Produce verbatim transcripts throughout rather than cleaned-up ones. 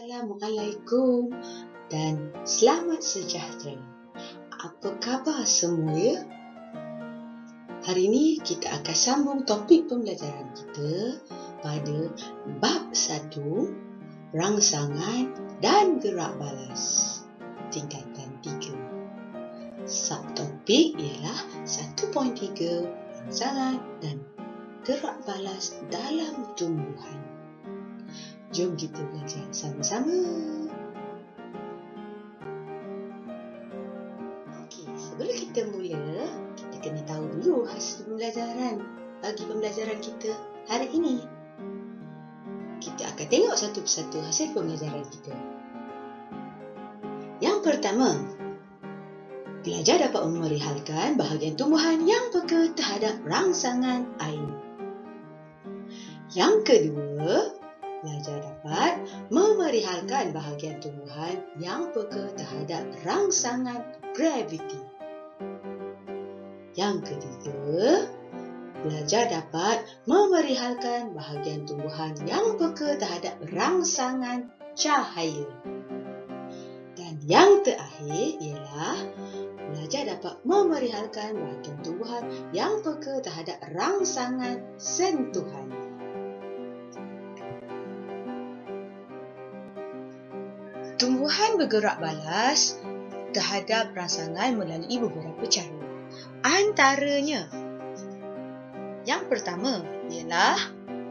Assalamualaikum dan selamat sejahtera. Apa khabar semua ya? Hari ini kita akan sambung topik pembelajaran kita pada bab satu, Rangsangan dan Gerak Balas, tingkatan tiga. Subtopik ialah satu titik tiga, Rangsangan dan Gerak Balas dalam tumbuhan. Jom kita belajar sama-sama. Okey, sebelum kita mula, kita kena tahu dulu hasil pembelajaran bagi pembelajaran kita hari ini. Kita akan tengok satu persatu hasil pembelajaran kita. Yang pertama, pelajar dapat memerihalkan bahagian tumbuhan yang peka terhadap rangsangan air. Yang kedua, pelajar dapat memerihalkan bahagian tumbuhan yang peka terhadap rangsangan graviti. Yang ketiga, pelajar dapat memerihalkan bahagian tumbuhan yang peka terhadap rangsangan cahaya. Dan yang terakhir ialah pelajar dapat memerihalkan bahagian tumbuhan yang peka terhadap rangsangan sentuhan. Tumbuhan bergerak balas terhadap rangsangan melalui beberapa cara. Antaranya, yang pertama ialah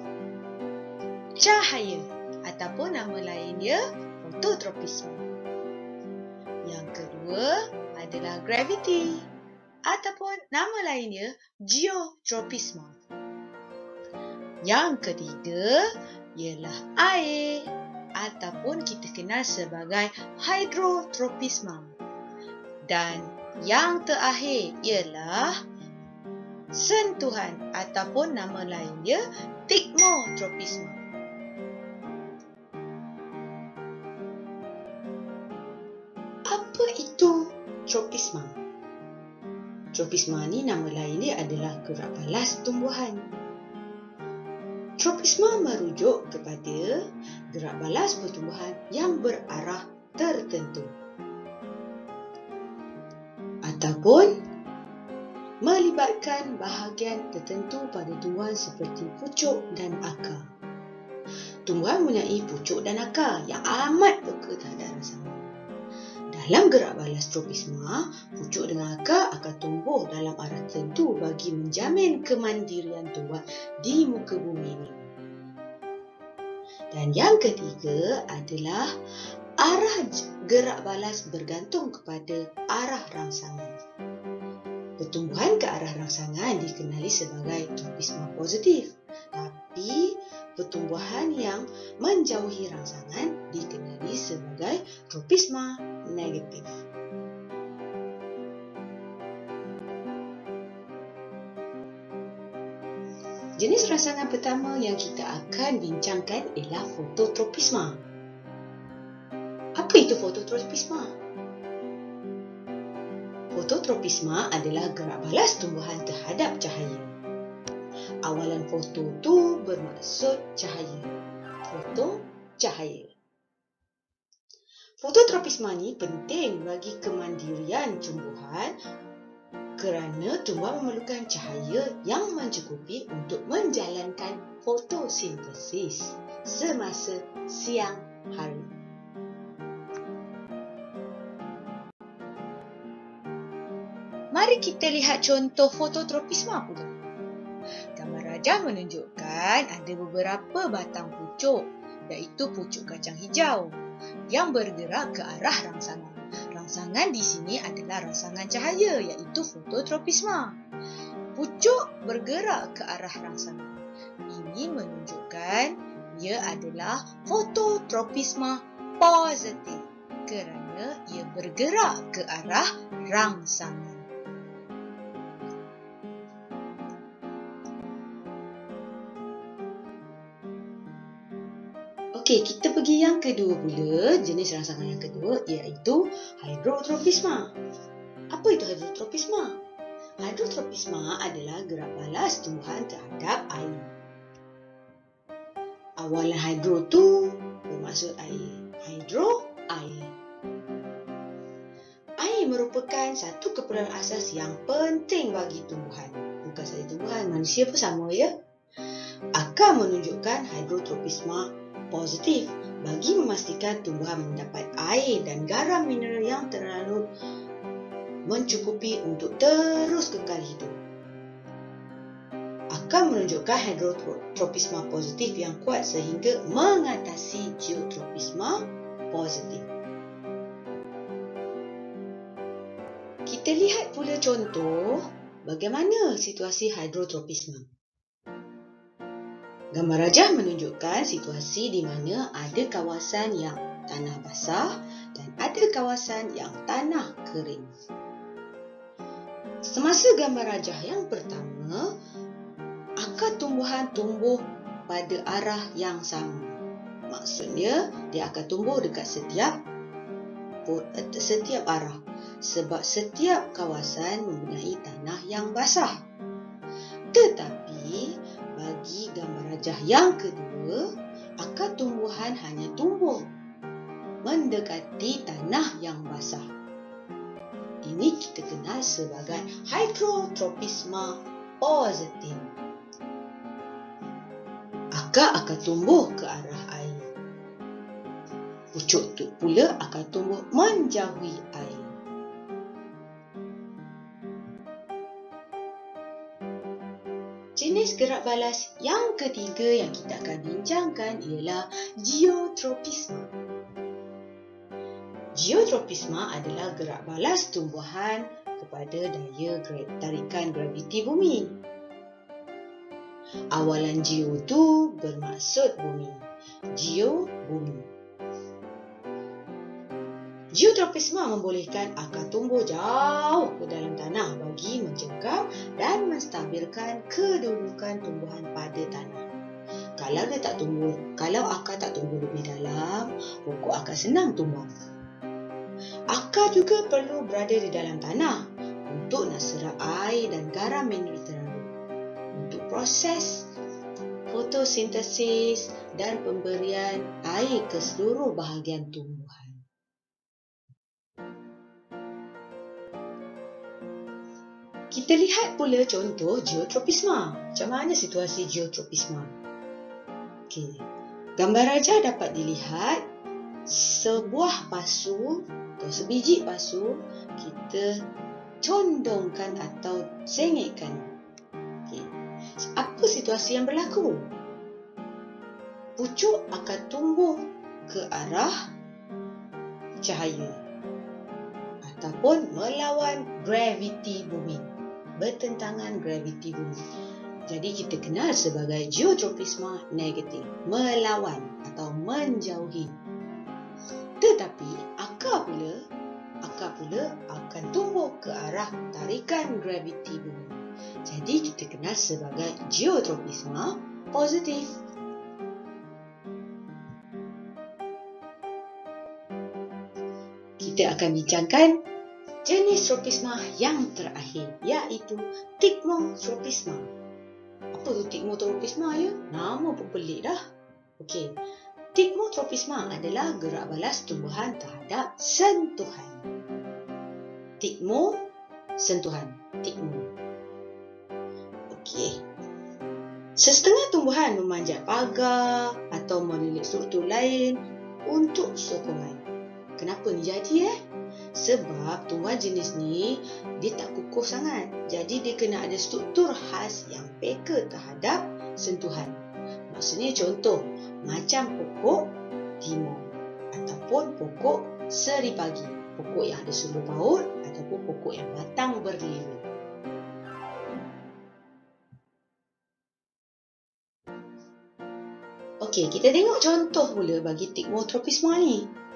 cahaya ataupun nama lain dia fototropisme. Yang kedua adalah graviti ataupun nama lain dia geotropisme. Yang ketiga ialah air ataupun kita kenal sebagai hidrotropisme. Dan yang terakhir ialah sentuhan ataupun nama lain dia tikmotropisme. Apa itu tropisme? Tropisme ni nama lain dia adalah gerak balas tumbuhan. Tropisme merujuk kepada gerak balas pertumbuhan yang berarah tertentu ataupun melibatkan bahagian tertentu pada tumbuhan seperti pucuk dan akar. Tumbuhan mempunyai pucuk dan akar yang amat peka terhadap rangsangan. Dalam gerak balas tropisme, pucuk dengan akar akan tumbuh dalam arah tertentu bagi menjamin kemandirian tumbuhan di muka bumi ini. Dan yang ketiga adalah arah gerak balas bergantung kepada arah rangsangan. Pertumbuhan ke arah rangsangan dikenali sebagai tropisme positif, tapi pertumbuhan yang menjauhi rangsangan dikenali sebagai tropisme negatif. Jenis rangsangan pertama yang kita akan bincangkan ialah fototropisme. Apa itu fototropisme? Fototropisme adalah gerak balas tumbuhan terhadap cahaya. Awalan foto tu bermaksud cahaya. Foto, cahaya. Fototropisme ni penting bagi kemandirian tumbuhan kerana tumbuhan memerlukan cahaya yang mencukupi untuk menjalankan fotosintesis semasa siang hari. Mari kita lihat contoh fototropisme pula. Gambar rajah menunjukkan ada beberapa batang pucuk, iaitu pucuk kacang hijau yang bergerak ke arah rangsangan. Rangsangan di sini adalah rangsangan cahaya, iaitu fototropisme. Pucuk bergerak ke arah rangsangan. Ini menunjukkan ia adalah fototropisme positif kerana ia bergerak ke arah rangsangan. Okey, kita pergi yang kedua pula. Jenis rangsangan yang kedua iaitu hidrotropisme. Apa itu hidrotropisme? Hidrotropisme adalah gerak balas tumbuhan terhadap air. Awalan hidro tu bermaksud air. hidro, air. Air merupakan satu keperluan asas yang penting bagi tumbuhan. Bukan sahaja tumbuhan, manusia pun sama ya. Akan menunjukkan hidrotropisme positif bagi memastikan tumbuhan mendapat air dan garam mineral yang terlalu mencukupi untuk terus kekal hidup. Akan menunjukkan hidrotropisme positif yang kuat sehingga mengatasi geotropisme positif. Kita lihat pula contoh bagaimana situasi hidrotropisme. Gambar rajah menunjukkan situasi di mana ada kawasan yang tanah basah dan ada kawasan yang tanah kering. Semasa gambar rajah yang pertama, akar tumbuhan tumbuh pada arah yang sama. Maksudnya, dia akan tumbuh dekat setiap setiap arah sebab setiap kawasan mempunyai tanah yang basah. Tetapi, bagi gambar rajah yang kedua, akar tumbuhan hanya tumbuh mendekati tanah yang basah. Ini kita kenal sebagai hidrotropisme positif. Akar akan tumbuh ke arah air. Pucuk tu pula akan tumbuh menjauhi air. Jenis gerak balas yang ketiga yang kita akan bincangkan ialah geotropisme. Geotropisme adalah gerak balas tumbuhan kepada daya tarikan graviti bumi. Awalan geo tu bermaksud bumi. Geo, bumi. Geotropisme membolehkan akar tumbuh jauh ke dalam tanah bagi mencegah dan menstabilkan kedudukan tumbuhan pada tanah. Kalau dia tak tumbuh, kalau akar tak tumbuh lebih dalam, pokok akan senang tumbang. Akar juga perlu berada di dalam tanah untuk nak serap air dan garam mineral terlalu untuk proses fotosintesis dan pemberian air ke seluruh bahagian tumbuhan. Kita lihat pula contoh geotropisme. Macam mana situasi geotropisme? Okey. Gambar rajah dapat dilihat sebuah pasu atau sebiji pasu kita condongkan atau sengitkan. Okey. Apa situasi yang berlaku? Pucuk akan tumbuh ke arah cahaya ataupun melawan graviti bumi. Bertentangan graviti bumi. Jadi kita kenal sebagai geotropisme negatif, melawan atau menjauhi. Tetapi akar pula, akar pula akan tumbuh ke arah tarikan graviti bumi. Jadi kita kenal sebagai geotropisme positif. Kita akan bincangkan jenis tropisme yang terakhir, iaitu tikmotropisme. Apa tu tikmotropisme ya? Nama pun pelik dah. Okey. Tikmotropisme adalah gerak balas tumbuhan terhadap sentuhan. Tikmo, sentuhan. Tikmo. Okey. Sesetengah tumbuhan memanjat pagar atau melilit struktur lain untuk sokongan. Kenapa ni jadi eh? Sebab tumbuhan jenis ni dia tak kukuh sangat. Jadi dia kena ada struktur khas yang peka terhadap sentuhan. Maksudnya contoh macam pokok timun ataupun pokok seri pagi, pokok yang ada sulur paut ataupun pokok yang batang berlilit. Okey, kita tengok contoh pula bagi tikmotropisme ni.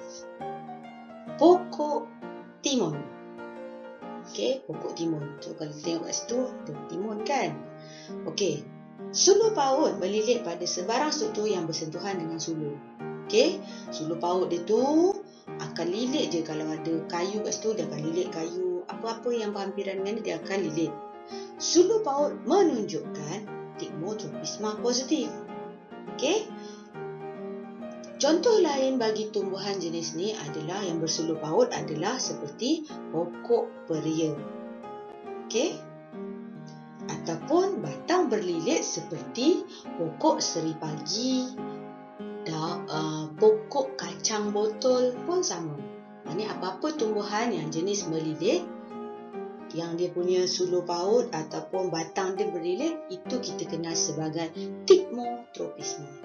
Pokok timun. Okey, pokok timun. So, kalau kita tengok kat situ, ada timun kan? Okey. Sulur paut melilit pada sebarang struktur yang bersentuhan dengan sulur. Okey. Sulur paut dia tu akan lilit je. Kalau ada kayu kat situ, dia akan lilit kayu. Apa-apa yang berhampiran dengan dia, dia akan lilit. Sulur paut menunjukkan tikmotropisme positif. Okey. Contoh lain bagi tumbuhan jenis ni adalah yang bersuluh paut adalah seperti pokok peria. Okey? Ataupun batang berlilit seperti pokok seri pagi, dan uh, pokok kacang botol pun sama. Ini apa-apa tumbuhan yang jenis berlilit, yang dia punya suluh paut ataupun batang dia berlilit, itu kita kenal sebagai tropisme.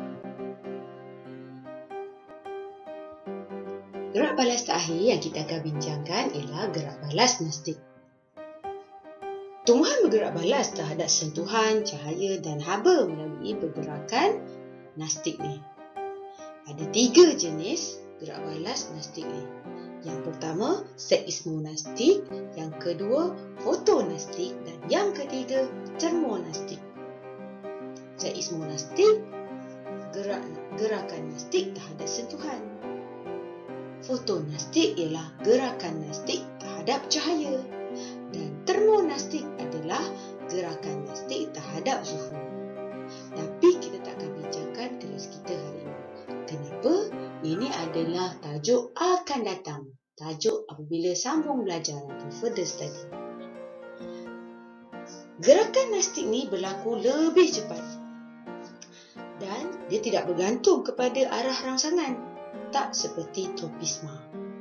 Gerak balas terakhir yang kita akan bincangkan ialah gerak balas nastik. Tumbuhan bergerak balas terhadap sentuhan, cahaya dan haba melalui pergerakan nastik ni. Ada tiga jenis gerak balas nastik ni. Yang pertama, seismonastik, yang kedua, fotonastik dan yang ketiga, termonastik. Seismonastik, gerak, gerakan nastik terhadap sentuhan. Fotonastik ialah gerakan nastik terhadap cahaya. Dan termonastik adalah gerakan nastik terhadap suhu. Tapi kita tak akan bincangkan kelas kita hari ini. Kenapa? Ini adalah tajuk akan datang. Tajuk apabila sambung belajar atau further study. Gerakan nastik ni berlaku lebih cepat. Dan dia tidak bergantung kepada arah rangsangan. Tak seperti tropisme.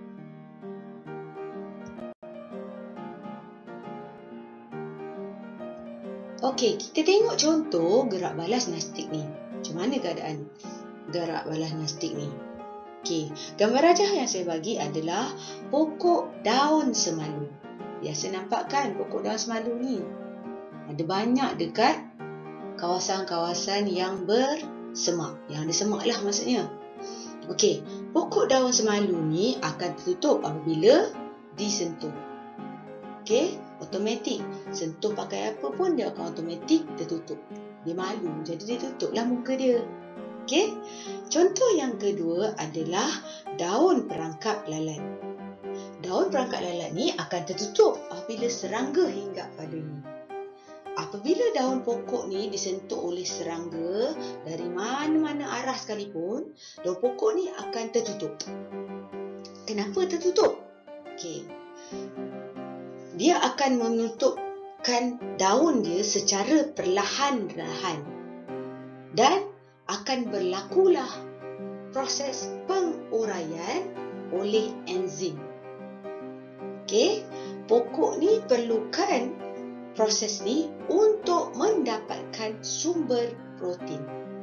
Okey, kita tengok contoh gerak balas nastik ni. Macam mana keadaan gerak balas nastik ni? Okey, gambar rajah yang saya bagi adalah pokok daun semalu. Biasa nampak kan pokok daun semalu ni? Ada banyak dekat kawasan-kawasan yang bersemak. Yang ada semak lah maksudnya. Okey, pokok daun semalu ni akan tertutup apabila disentuh. Okey, automatik. Sentuh pakai apa pun dia akan automatik tertutup. Dia malu, jadi dia tutuplah muka dia. Okey, contoh yang kedua adalah daun perangkap lalat. Daun perangkap lalat ni akan tertutup apabila serangga hinggap padanya. Apabila daun pokok ni disentuh oleh serangga dari mana-mana arah sekalipun, daun pokok ni akan tertutup. Kenapa tertutup? Okey. Dia akan menutupkan daun dia secara perlahan-lahan. Dan akan berlakulah proses penguraian oleh enzim. Okey, pokok ni perlukan proses ni untuk mendapatkan sumber protein.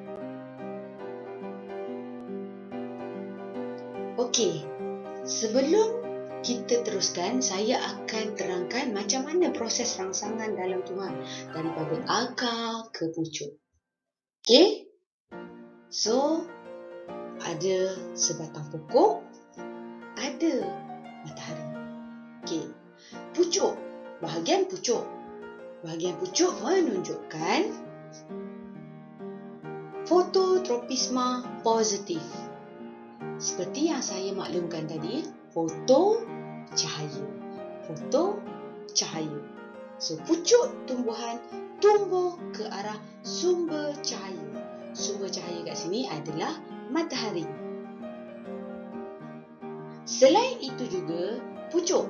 Okey, sebelum kita teruskan, saya akan terangkan macam mana proses rangsangan dalam tumbuhan daripada akar ke pucuk. Okey, so ada sebatang pokok, ada matahari. Okey, pucuk, bahagian pucuk. Bahagian pucuk menunjukkan fototropisme positif. Seperti yang saya maklumkan tadi, foto cahaya. Foto cahaya. So, pucuk tumbuhan tumbuh ke arah sumber cahaya. Sumber cahaya kat sini adalah matahari. Selain itu juga, pucuk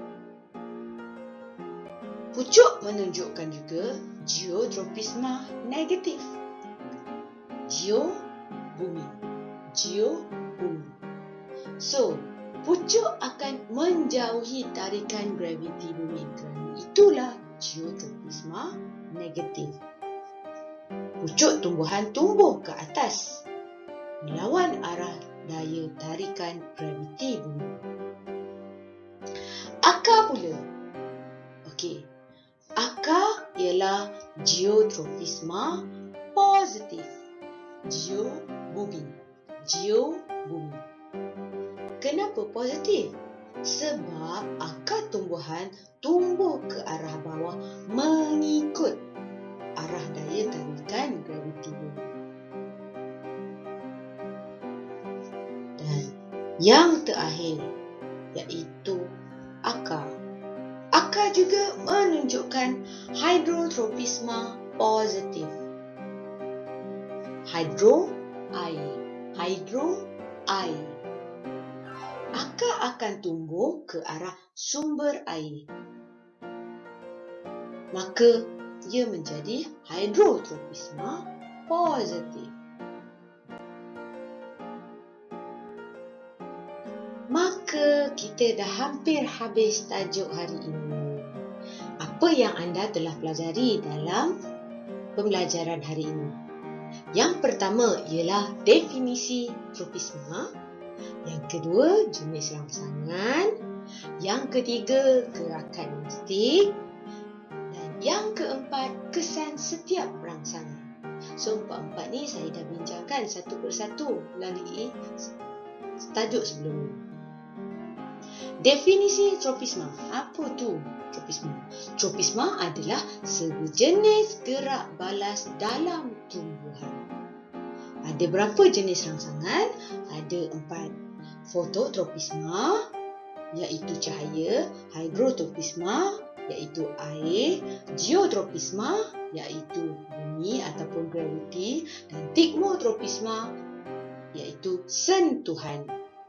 Pucuk menunjukkan juga geotropisme negatif. Geo, bumi. Geo, bumi. So, pucuk akan menjauhi tarikan graviti bumi. Itulah geotropisme negatif. Pucuk tumbuhan tumbuh ke atas, melawan arah daya tarikan graviti bumi. Akar pula. Okey. Akar ialah geotropisme positif. Geo bumi. Geo bumi. Kenapa positif? Sebab akar tumbuhan tumbuh ke arah bawah mengikut arah daya tarikan graviti bumi. Dan yang terakhir iaitu akar. Akar juga menunjukkan hidrotropisme positif. Hidro, air. hidro, air. Akar akan tumbuh ke arah sumber air. Maka ia menjadi hidrotropisme positif. Maka kita dah hampir habis tajuk hari ini. Apa yang anda telah pelajari dalam pembelajaran hari ini? Yang pertama ialah definisi tropisme. Yang kedua, jenis rangsangan. Yang ketiga, gerakan nastik. Dan yang keempat, kesan setiap rangsangan. So, empat-empat ni saya dah bincangkan satu persatu melalui tajuk sebelum ini. Definisi tropisme. Apa tu tropisme? Tropisme adalah sejenis gerak balas dalam tumbuhan. Ada berapa jenis rangsangan? Ada empat. Fototropisme, iaitu cahaya. Hidrotropisme, iaitu air. Geotropisme, iaitu bumi ataupun graviti. Dan tigmotropisme, iaitu sentuhan.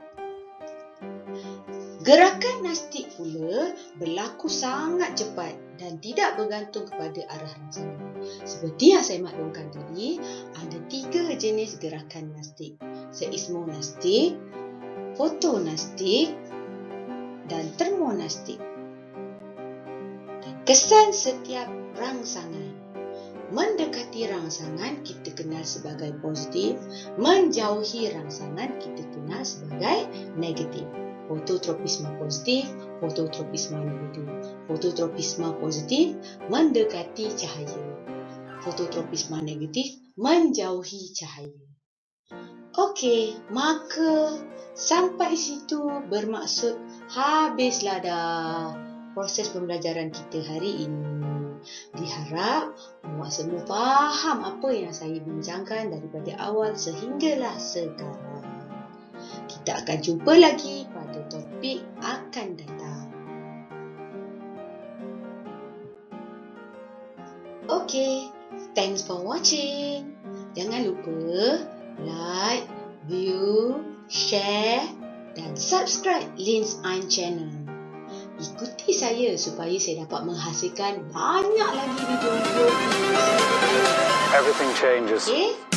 Gerakan nastik pula berlaku sangat cepat dan tidak bergantung kepada arah rangsangan. Seperti yang saya maklumkan tadi, ada tiga jenis gerakan nastik. Seismonastik, fotonastik dan termonastik. Dan kesan setiap rangsangan. Mendekati rangsangan kita kenal sebagai positif, menjauhi rangsangan kita kenal sebagai negatif. Fototropisme positif, fototropisme negatif. Fototropisme positif mendekati cahaya. Fototropisme negatif menjauhi cahaya. Okey, maka sampai situ bermaksud habislah dah proses pembelajaran kita hari ini. Diharap awak semua faham apa yang saya bincangkan daripada awal sehinggalah sekarang. Kita akan jumpa lagi pada topik akan datang. Okay, thanks for watching. Jangan lupa like, view, share dan subscribe linainz channel. Ikuti saya supaya saya dapat menghasilkan banyak lagi video-video. Everything changes. Okay?